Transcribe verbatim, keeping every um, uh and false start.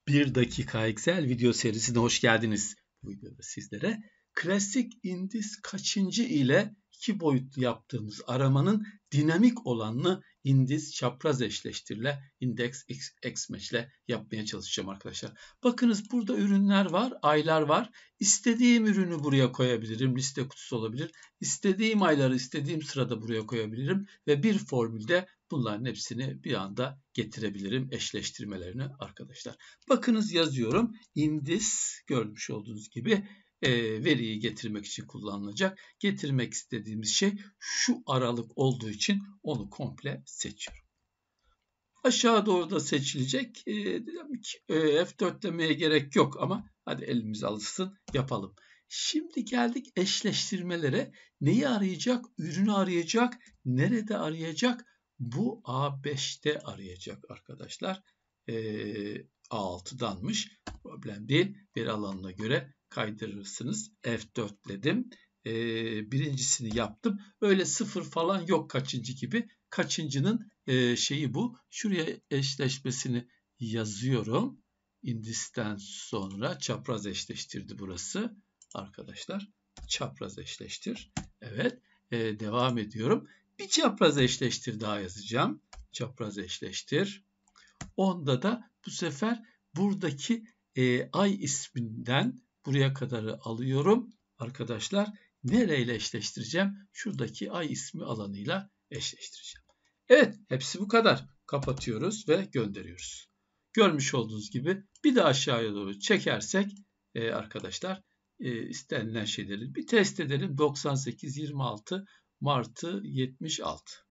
Bir dakika Excel video serisine hoş geldiniz. Bu videoda sizlere klasik indiz kaçıncı ile iki boyutlu yaptığımız aramanın dinamik olanını indiz çapraz eşleştirle index x match ile yapmaya çalışacağım arkadaşlar. Bakınız burada ürünler var, aylar var. İstediğim ürünü buraya koyabilirim. Liste kutusu olabilir. İstediğim ayları istediğim sırada buraya koyabilirim ve bir formülde bunların hepsini bir anda getirebilirim eşleştirmelerini arkadaşlar. Bakınız yazıyorum. Indiz görmüş olduğunuz gibi e, veriyi getirmek için kullanılacak. Getirmek istediğimiz şey şu aralık olduğu için onu komple seçiyorum. Aşağı doğru da seçilecek. E, F dört demeye gerek yok ama hadi elimiz alışsın yapalım. Şimdi geldik eşleştirmelere. Neyi arayacak? Ürünü arayacak. Nerede arayacak? Bu A beşte arayacak arkadaşlar. Ee, A altıdanmış. Problem değil. Veri alanına göre kaydırırsınız. F dört dedim. Ee, birincisini yaptım. Öyle sıfır falan yok kaçıncı gibi. Kaçıncının e, şeyi bu. Şuraya eşleşmesini yazıyorum. İndisten sonra çapraz eşleştirdi burası. Arkadaşlar çapraz eşleştir. Evet. E, devam ediyorum. Bir çapraz eşleştir daha yazacağım. Çapraz eşleştir. Onda da bu sefer buradaki e, ay isminden buraya kadar alıyorum. Arkadaşlar nereyle eşleştireceğim? Şuradaki ay ismi alanıyla eşleştireceğim. Evet, hepsi bu kadar. Kapatıyoruz ve gönderiyoruz. Görmüş olduğunuz gibi bir de aşağıya doğru çekersek e, arkadaşlar e, istenilen şeyleri bir test edelim. doksan sekiz yirmi altı Mart'ı yetmiş altı.